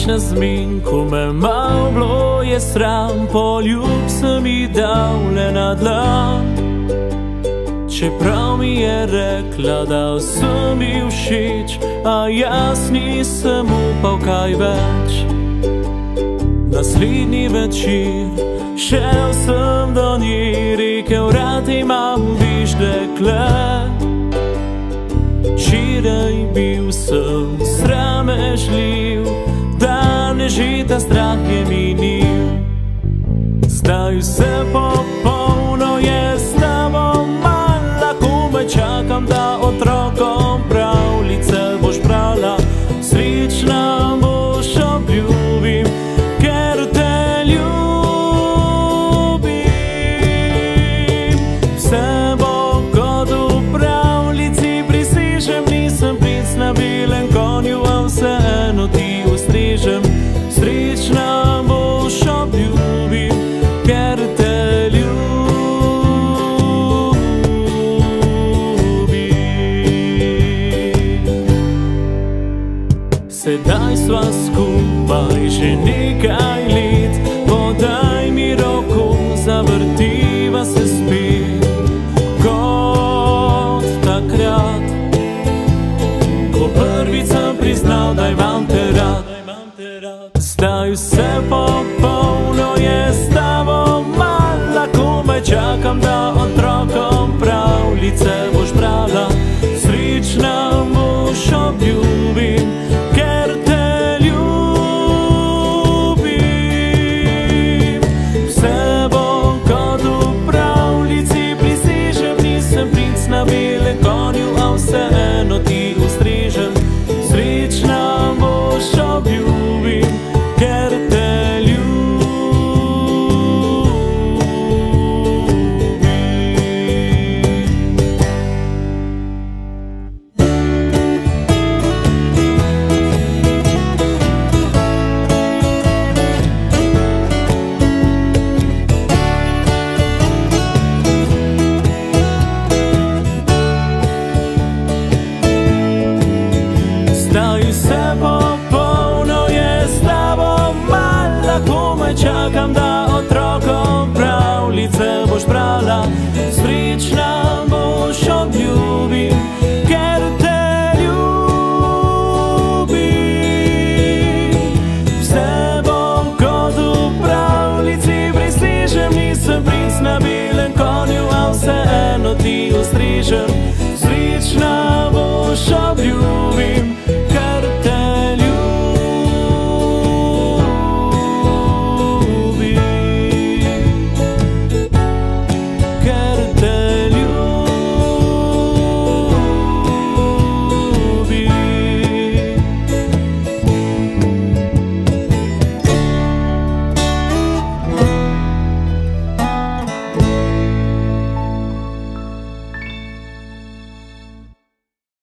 na zmin, ko me malo bilo je sram, poljub sem ji dal le na dlan. Čeprav mi je rekla, da sem ji všeč, a jaz nisem upal kaj več. Naslednji večer šel sem do nje, rekel, rad imam, viš, dekle. Včeraj bil sem sramežljiv, danes že ta strah je minil. Zdaj vse popolno je s tabo, mala, komaj čakam, da otrokom pravljice boš brala. Srečna boš, obljubim, ker te ljubim. Vse bo kot v pravljici, prisežem, nisem princ na belem konju, a vseeno ti ustrežem. Srečna boš, obljubim, ker te ljubim. Sedaj sva skupaj že nekaj let, podaj mi roko, zavrtiva se spet kot takrat, ko prvič sem priznal, da imam te rad. Zdaj vse popolno je s tabo, mala, komaj čakam, da